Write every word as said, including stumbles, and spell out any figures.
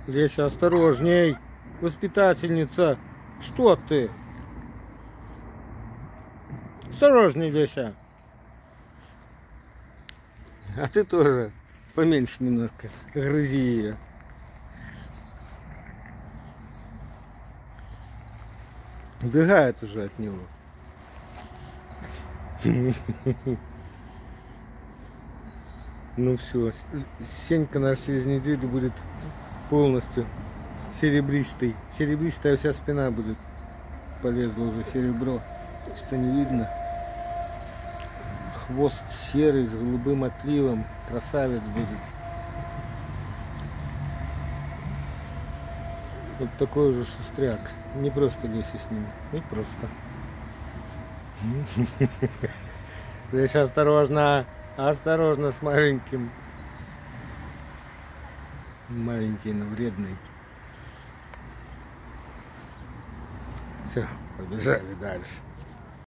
Леся, осторожней. Воспитательница. Что ты? Осторожней, Леся. А ты тоже поменьше немножко грызи ее. Убегает уже от него. Ну все, Сенька наш через неделю будет полностью серебристый. Серебристая вся спина будет. Полезло уже серебро. Что не видно. Хвост серый с голубым отливом. Красавец будет. Вот такой уже шустряк. Не просто Леся с ним. Не просто. Леся, осторожно. Осторожно с маленьким. Маленький, но вредный. Все, побежали дальше.